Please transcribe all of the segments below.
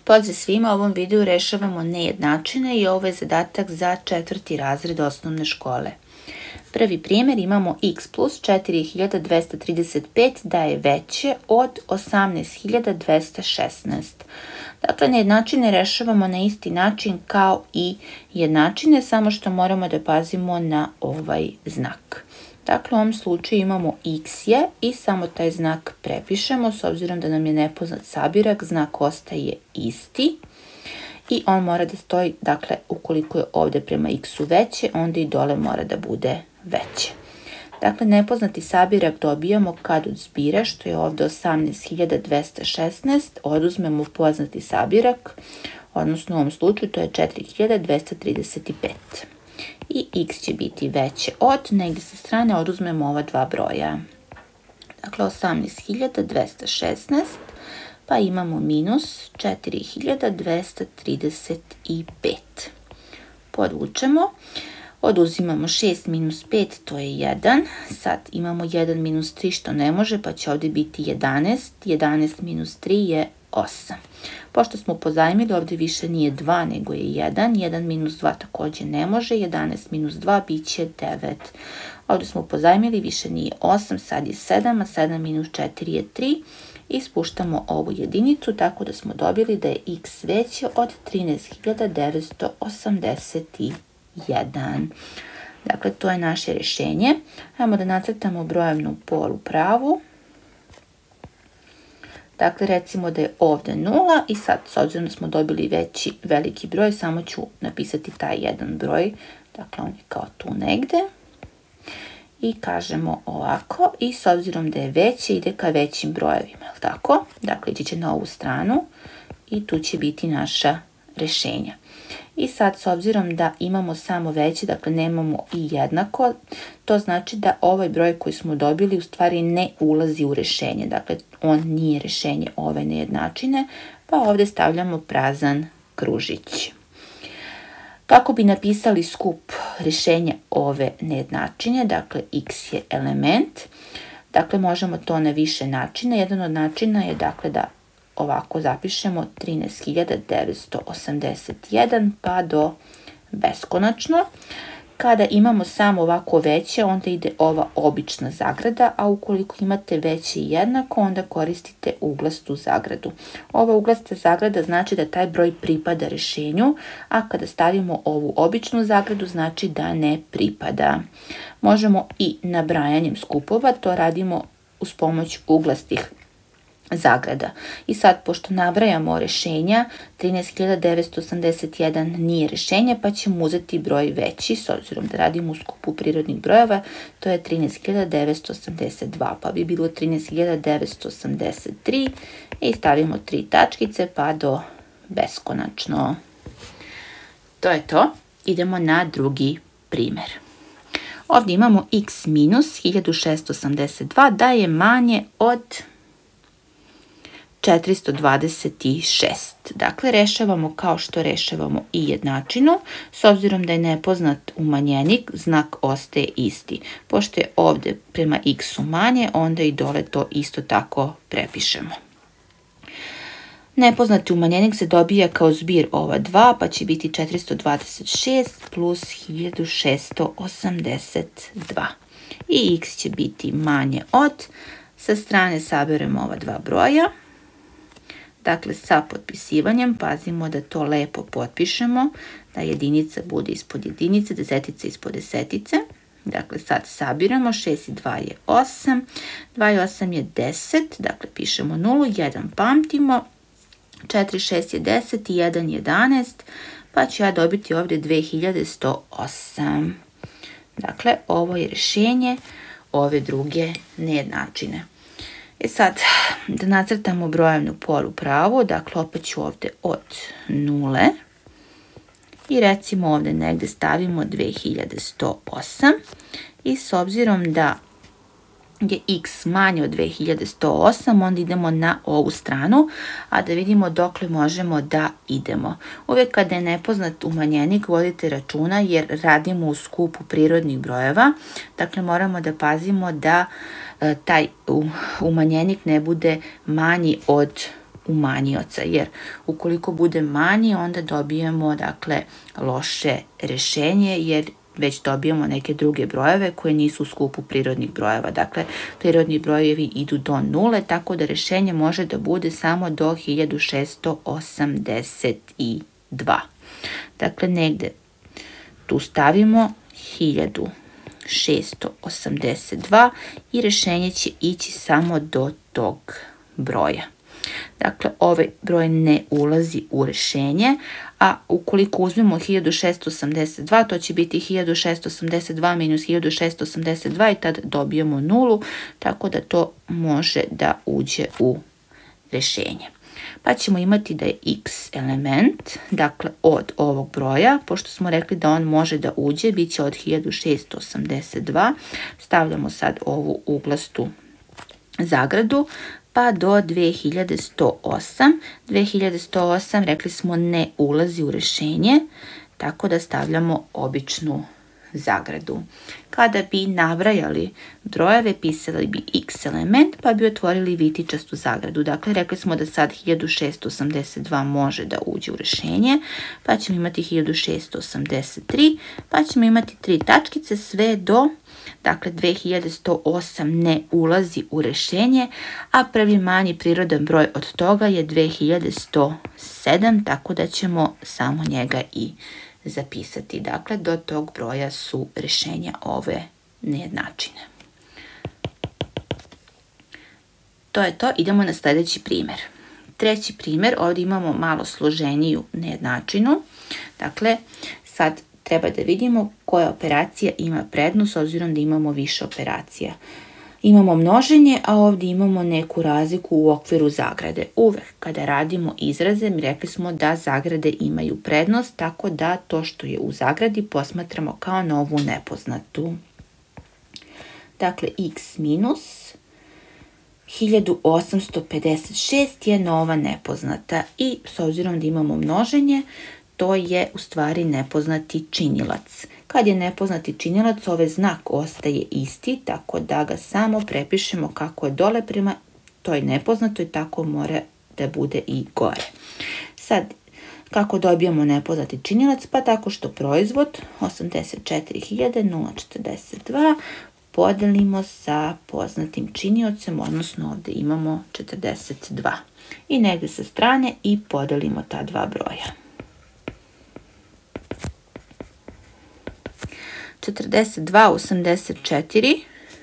Pozdrav svima, u ovom videu rešavamo nejednačine i ovo je zadatak za 4. razred osnovne škole. Prvi primjer, imamo x plus 4235 da je veće od 18216. Dakle, nejednačine rešavamo na isti način kao i jednačine, samo što moramo da pazimo na ovaj znak. Dakle, u ovom slučaju imamo x je i samo taj znak prepišemo, s obzirom da nam je nepoznat sabirak, znak ostaje isti i on mora da stoji, dakle, ukoliko je ovdje prema x-u veće, onda i dole mora da bude veće. Dakle, nepoznati sabirak dobijamo kad od zbira, što je ovdje 18216, oduzmemo poznati sabirak, odnosno u ovom slučaju to je 4235. I x će biti veće od, negdje sa strane oduzmemo ova dva broja. Dakle, 18216, pa imamo minus 4235. Podvučemo, oduzimamo 6 minus 5, to je 1. Sad imamo 1 minus 3 što ne može, pa će ovdje biti 11. 11 minus 3 je 8. Pošto smo pozajmili, ovdje više nije 2 nego je 1. 1 minus 2 također ne može. 11 minus 2 bit će 9. Ovdje smo pozajmili, više nije 8, sad je 7, a 7 minus 4 je 3. I spuštamo ovu jedinicu tako da smo dobili da je x veće od 13981. Dakle, to je naše rješenje. Ajmo da nacrtamo brojevnu polupravu. Dakle, recimo da je ovdje 0 i sad, s obzirom da smo dobili veliki broj, samo ću napisati taj jedan broj. Dakle, on je kao tu negde. I kažemo ovako, i s obzirom da je veće, ide ka većim brojevima, jel tako? Dakle, ići će na ovu stranu i tu će biti naša rješenja. I sad, s obzirom da imamo samo veće, dakle nemamo i jednako, to znači da ovaj broj koji smo dobili u stvari ne ulazi u rješenje. Dakle, on nije rješenje ove nejednačine, pa ovdje stavljamo prazan kružić. Kako bi napisali skup rješenja ove nejednačine, dakle x je element, dakle možemo to na više načina. Jedan od načina je dakle da ovako zapišemo 13.981 pa do beskonačno. Kada imamo samo ovako veće, onda ide ova obična zagrada, a ukoliko imate veće i jednako, onda koristite uglastu zagradu. Ova uglasta zagrada znači da taj broj pripada rješenju, a kada stavimo ovu običnu zagradu znači da ne pripada. Možemo i nabrajanjem skupova, to radimo uz pomoć uglastih zagrada. I sad, pošto nabrajamo rješenja, 13.981 nije rješenje, pa ćemo uzeti broj veći, s obzirom da radimo u skupu prirodnih brojeva, to je 13.982, pa bi bilo 13.983 i stavimo 3 tačkice pa do beskonačno. To je to. Idemo na drugi primjer. Ovdje imamo x minus 1682 da je manje od 426. Dakle, rešavamo kao što rešavamo i jednačinu. S obzirom da je nepoznat umanjenik, znak ostaje isti. Pošto je ovdje prema x-u manje, onda i dole to isto tako prepišemo. Nepoznati umanjenik se dobija kao zbir ova dva, pa će biti 426 plus 1682. I x će biti manje od, sa strane saberemo ova dva broja. Dakle, sa potpisivanjem pazimo da to lepo potpišemo, da jedinica bude ispod jedinice, desetica ispod desetice. Dakle, sad sabiramo, 6 i 2 je 8, 2 i 8 je 10, dakle pišemo 0, 1 pamtimo, 4, 6 je 10 i 1 je 11, pa ću ja dobiti ovdje 2108. Dakle, ovo je rješenje ove druge nejednačine. Sad, da nacrtamo brojevnu polupravu, dakle opet ću ovdje od 0 i recimo ovdje negdje stavimo 2108 i s obzirom da je x manje od 2108, onda idemo na ovu stranu, a da vidimo dokle možemo da idemo. Uvijek kada je nepoznat umanjenik vodite računa jer radimo u skupu prirodnih brojeva, dakle moramo da pazimo da taj umanjenik ne bude manji od umanjioca, jer ukoliko bude manji, onda dobijemo, dakle, loše rješenje, jer već dobijamo neke druge brojeve koje nisu u skupu prirodnih brojeva. Dakle, prirodni brojevi idu do 0, tako da rješenje može da bude samo do 1682. Dakle, negde tu stavimo 1682 i rješenje će ići samo do tog broja. Dakle, ovaj broj ne ulazi u rješenje, a ukoliko uzmemo 1682, to će biti 1682 minus 1682 i tad dobijemo 0, tako da to može da uđe u rješenje. Pa ćemo imati da je x element, dakle od ovog broja, pošto smo rekli da on može da uđe, bit će od 1682, stavljamo sad ovu uglastu zagradu, pa do 2108. 2108, rekli smo, ne ulazi u rješenje, tako da stavljamo običnu zagradu. Kada bi nabrajali brojeve, pisali bi x element, pa bi otvorili vitičastu zagradu. Dakle, rekli smo da sad 1682 može da uđe u rješenje, pa ćemo imati 1683, pa ćemo imati 3 tačkice sve do, dakle, 2108 ne ulazi u rješenje, a prvi manji prirodan broj od toga je 2107, tako da ćemo samo njega i zapisati. Dakle, do tog broja su rješenja ove nejednačine. To je to. Idemo na sljedeći primjer. Treći primjer, ovdje imamo malo složeniju nejednačinu. Dakle, sad treba da vidimo koja operacija ima prednost, s obzirom da imamo više operacija. Imamo množenje, a ovdje imamo neku razliku u okviru zagrade. Uvek kada radimo izraze, mi rekli smo da zagrade imaju prednost, tako da to što je u zagradi posmatramo kao novu nepoznatu. Dakle, x minus 1856 je nova nepoznata i s obzirom da imamo množenje, to je u stvari nepoznati činilac. Kad je nepoznati činilac, ovaj znak ostaje isti, tako da ga samo prepišemo kako je dole prema toj nepoznatoj, tako mora da bude i gore. Sad, kako dobijamo nepoznati činilac? Pa tako što proizvod 84.042 podelimo sa poznatim činiocem, odnosno ovdje imamo 42. I negdje sa strane i podelimo ta dva broja. 42,84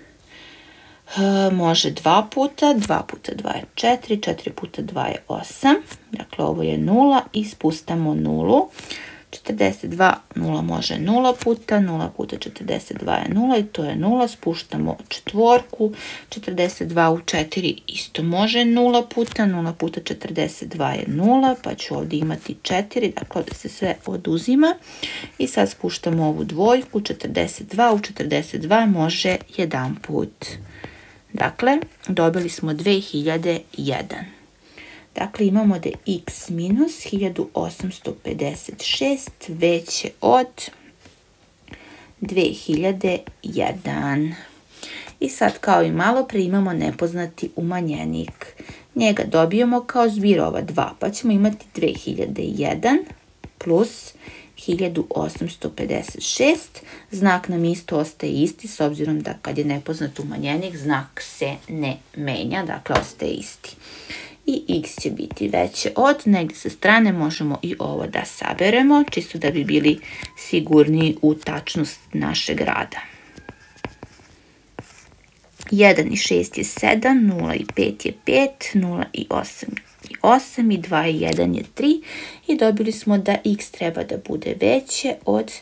može 2 puta, 2 puta 2 je 4, 4 puta 2 je 8, dakle ovo je 0 i spustamo 0. 42, 0 može 0 puta, 0 puta 42 je 0 i to je 0, spuštamo četvorku, 42 u 4 isto može 0 puta, 0 puta 42 je 0, pa ću ovdje imati 4, dakle ovdje se sve oduzima i sad spuštamo ovu dvojku, 42 u 42 može 1 put. Dakle, dobili smo 2001. Dakle, imamo da je x minus 1856 veće od 2001. I sad, kao i malo pre, imamo nepoznati umanjenik. Njega dobijemo kao zbir ova 2, pa ćemo imati 2001 plus 1856. Znak nam isto ostaje isti, s obzirom da kad je nepoznat umanjenik, znak se ne menja, dakle ostaje isti. I x će biti veće od, negdje sa strane možemo i ovo da saberemo, čisto da bi bili sigurniji u tačnost našeg rada. 1 i 6 je 7, 0 i 5 je 5, 0 i 8 je 8 i 2 i 1 je 3 i dobili smo da x treba da bude veće od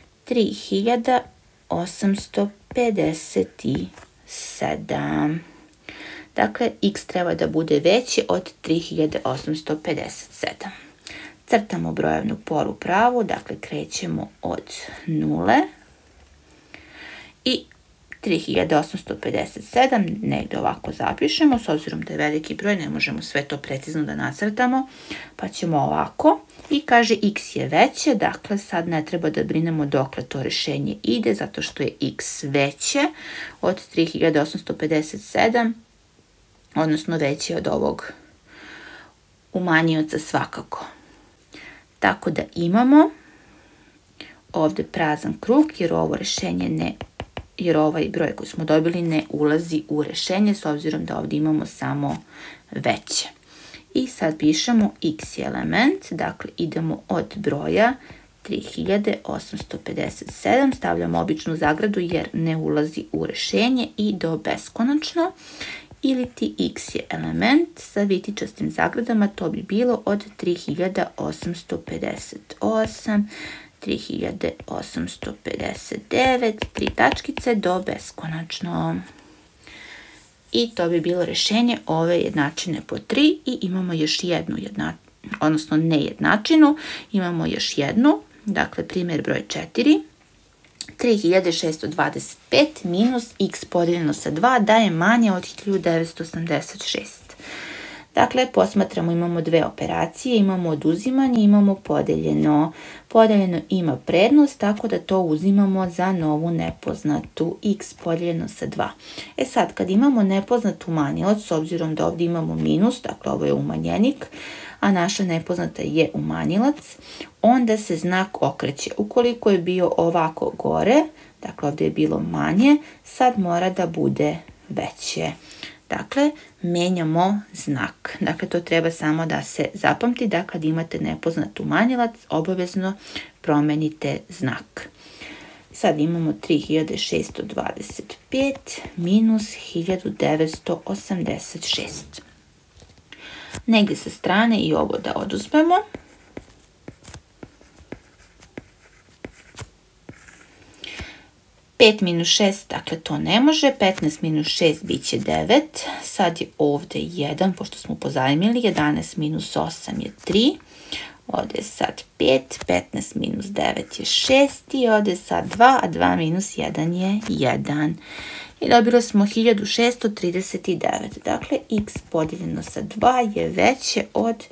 3857. Dakle, x treba da bude veće od 3857. Crtamo brojevnu poru pravu, dakle krećemo od 0 i 3857 negdje ovako zapišemo, s obzirom da je veliki broj, ne možemo sve to precizno da nacrtamo, pa ćemo ovako i kaže x je veće, dakle sad ne treba da brinemo dokle to rješenje ide, zato što je x veće od 3857, odnosno veći od ovog umanjioca svakako. Tako da imamo ovdje prazan krug jer ovo rješenje jer ovaj broj koji smo dobili ne ulazi u rješenje s obzirom da ovdje imamo samo veće. I sad pišemo x je element, dakle idemo od broja 3857, stavljamo običnu zagradu jer ne ulazi u rješenje i do beskonačno. Ili ti x je element sa vitičastim zagradama, to bi bilo od 3858, 3859, 3 tačkice do beskonačno. I to bi bilo rješenje ove jednačine po 3 i imamo još jednu odnosno nejednačinu, imamo još jednu, dakle primjer broj 4. 3625 minus x podijeljeno sa 2 daje manje od 1986. Dakle, posmatramo, imamo dve operacije, imamo oduzimanje, imamo podeljeno. Podeljeno ima prednost, tako da to uzimamo za novu nepoznatu x podijeljeno sa 2. E sad, kad imamo nepoznatu umanjilac, s obzirom da ovdje imamo minus, dakle ovo je umanjenik, a naša nepoznata je umanjilac, onda se znak okreće. Ukoliko je bio ovako gore, dakle ovdje je bilo manje, sad mora da bude veće. Dakle, menjamo znak. Dakle, to treba samo da se zapamti da kad imate nepoznat umanjilac, obavezno promenite znak. Sad imamo 3625 minus 1986. Negdje sa strane i ovo da oduzmemo. Pet minus 6, dakle to ne može, 15 minus 6 bit će 9, sad je ovdje 1, pošto smo pozajmili, 11 minus 8 je 3, ovdje je sad 5, 15 minus 9 je 6 i ovdje je sad 2, a 2 minus 1 je 1. I dobili smo 1639, dakle x podijeljeno sa 2 je veće od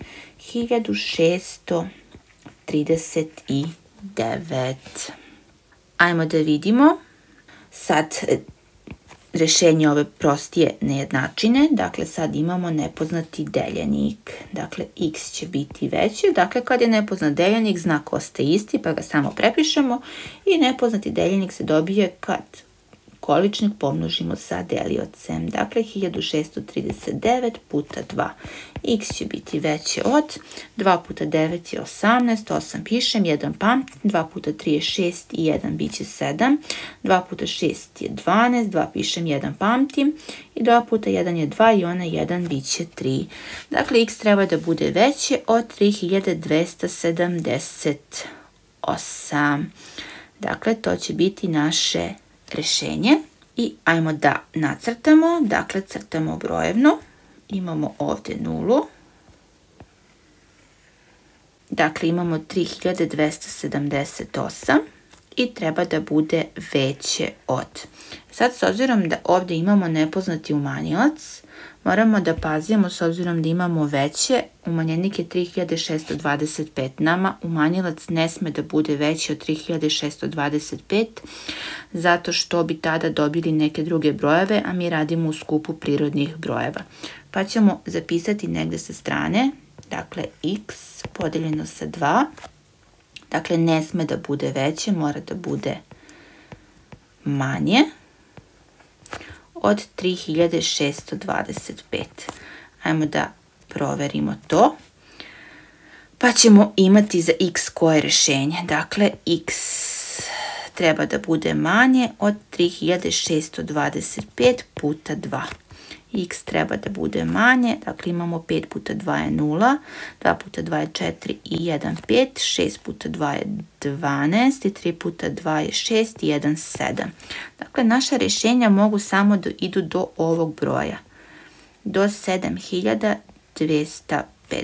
1639. Ajmo da vidimo sad rješenje ove prostije nejednačine, dakle sad imamo nepoznati deljenik, dakle x će biti veći, dakle kad je nepoznat deljenik znak ostaje isti pa ga samo prepišemo i nepoznati deljenik se dobije kad količnik pomnožimo sa deliocem, dakle 1639 puta 2, x će biti veće od 2 puta 9 je 18, 8 pišem, 1 pamtim, 2 puta 3 je 6 i 1 bit će 7, 2 puta 6 je 12, 2 pišem, 1 pamtim i 2 puta 1 je 2 i ona 1 bit će 3. Dakle, x treba da bude veće od 3278. Dakle, to će biti naše rješenje i ajmo da nacrtamo, dakle crtamo brojevno, imamo ovdje nulu, dakle imamo 3278 i treba da bude veće od. Sad s obzirom da ovdje imamo nepoznati umanjilac, moramo da pazimo s obzirom da imamo veće, umanjenik je 3625, nama umanjilac ne sme da bude veći od 3625 zato što bi tada dobili neke druge brojeve, a mi radimo u skupu prirodnih brojeva. Pa ćemo zapisati negdje sa strane, dakle x podijeljeno sa 2, dakle ne sme da bude veće, mora da bude manje od 3625. Ajmo da proverimo to. Pa ćemo imati za x koje rješenje. Dakle, x treba da bude manje od 3625 puta 2. X treba da bude manje, dakle imamo 5 puta 2 je 0, 2 puta 2 je 4 i 1 5, 6 puta 2 je 12 i 3 puta 2 je 6 i 1 7. Dakle, naša rješenja mogu samo da idu do ovog broja, do 7250.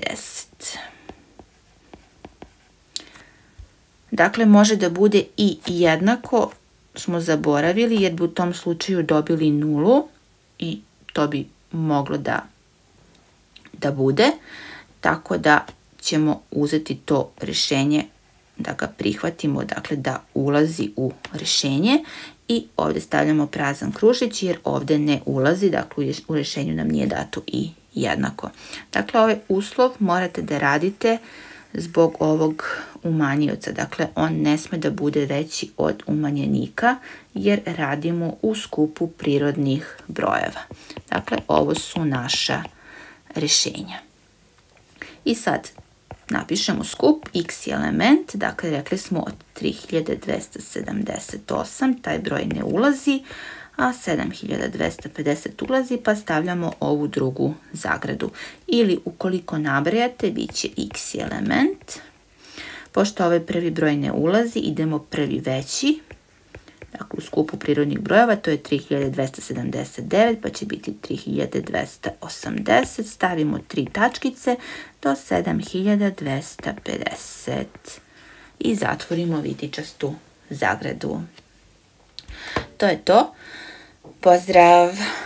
Dakle, može da bude i jednako, smo zaboravili jer bi u tom slučaju dobili nulu i to bi moglo da bude, tako da ćemo uzeti to rješenje, da ga prihvatimo, dakle da ulazi u rješenje i ovdje stavljamo prazan kružić jer ovdje ne ulazi, dakle u rješenju nam nije dato i jednako. Dakle, ovaj uslov morate da radite zbog ovog umanjioca. Dakle, on ne sme da bude veći od umanjenika jer radimo u skupu prirodnih brojeva. Dakle, ovo su naša rešenja. I sad napišemo skup, x je element, dakle rekli smo od 3278, taj broj ne ulazi, a 7250 ulazi, pa stavljamo ovu drugu zagradu. Ili ukoliko nabrajate, bit će x je element. Pošto ovaj prvi broj ne ulazi, idemo prvi veći. Dakle, u skupu prirodnih brojeva to je 3279, pa će biti 3280. Stavimo 3 tačkice do 7250 i zatvorimo vitičastu zagradu. To je to. Pozdrav!